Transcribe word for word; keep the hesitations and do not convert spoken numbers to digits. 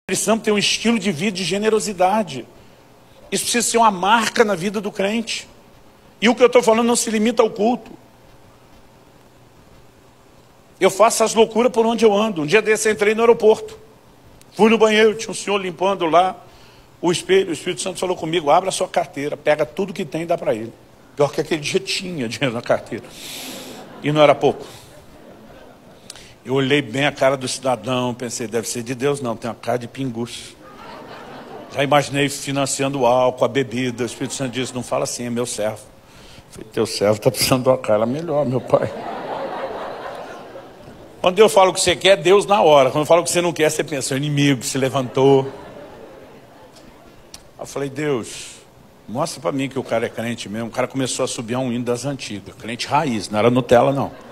precisamos ter um estilo de vida de generosidade. Isso precisa ser uma marca na vida do crente. E o que eu estou falando não se limita ao culto. Eu faço as loucuras por onde eu ando. Um dia desse eu entrei no aeroporto. Fui no banheiro, tinha um senhor limpando lá o espelho. O Espírito Santo falou comigo: abra a sua carteira, pega tudo que tem e dá para ele. Pior que aquele dia tinha dinheiro na carteira. E não era pouco. Eu olhei bem a cara do cidadão, pensei, deve ser de Deus, não, tem uma cara de pinguço. Já imaginei financiando o álcool, a bebida. O Espírito Santo disse: não fala assim, é meu servo. Eu falei: teu servo está precisando de uma cara melhor, meu pai. Quando eu falo o que você quer, Deus na hora. Quando eu falo o que você não quer, você pensa: o inimigo se levantou. Eu falei: Deus, mostra para mim que o cara é crente mesmo. O cara começou a subir um hino das antigas, crente raiz, não era Nutella não.